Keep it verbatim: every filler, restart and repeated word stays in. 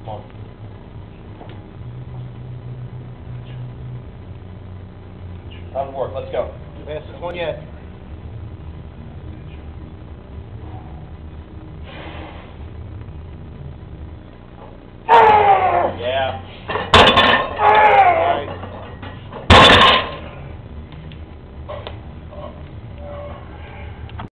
on. Doesn't work. Let's go. Fastest one yet.